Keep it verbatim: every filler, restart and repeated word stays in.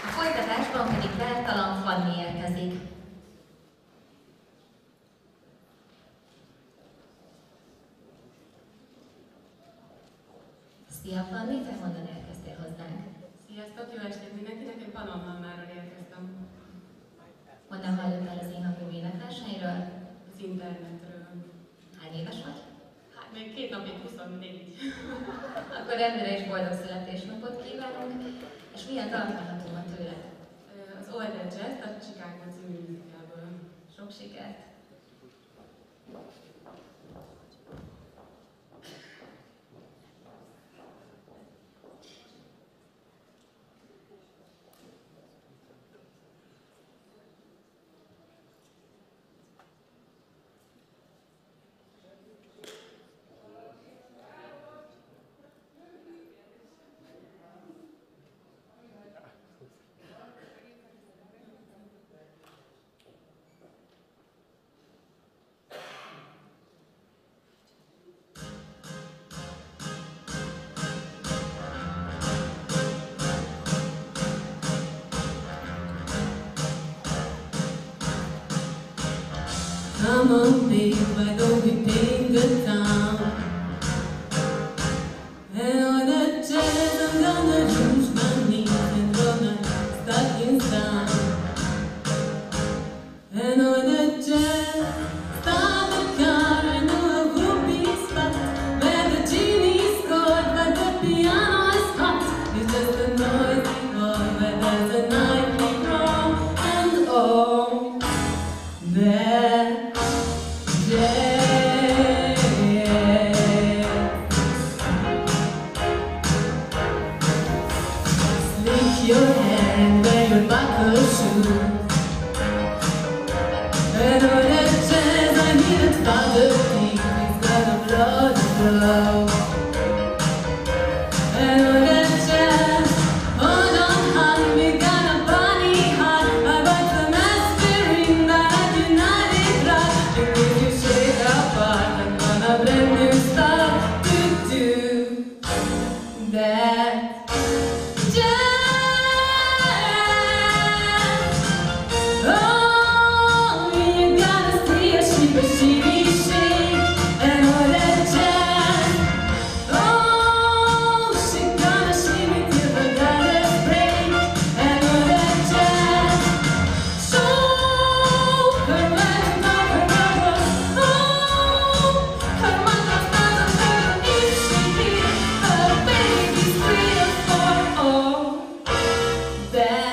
A folytatásban pedig Bertalan Fanni érkezik. Szia Fanni, te honnan érkeztél hozzánk? Sziasztok, jó estét mindenkinek, én Pannonhalmáról érkeztem. Honnan hallottál az én hangom énekléseiről? Az internetről. Hány éves vagy? Hát még két napig huszonnégy. Akkor rendőre is boldog születésnapot kívánunk, és milyen dalt hallhatunk ma tőled? Az All That Jazz, a Chicago című műzikából. Sok sikert! Come on, babe, why don't we take the time? And all that jazz, I'm gonna use my knees and run my stockings down. And all that jazz, start the car, I know a whoopee spot where the genie's cold, but the piano is hot. It's just a noisy hall where there's a nightly roar, and all that jazz. Slick your hair and wear your buckle shoes. And all that jazz, I need it for the beat. It's gonna blow the blow. And all that jazz, hold on, honey, we got a body hot. I bought some aspirin, but I did not eat right. And if you shake apart, I'm gonna blend new stuff to do that jazz. Oh, you gotta see a sheepy, sheepy shake. And all that jazz. Oh, she gonna shimmy till the gutters break. And all that jazz. Show her right above her rubber. Oh, her mother doesn't hurt if she did. Her baby's three or four. Oh, that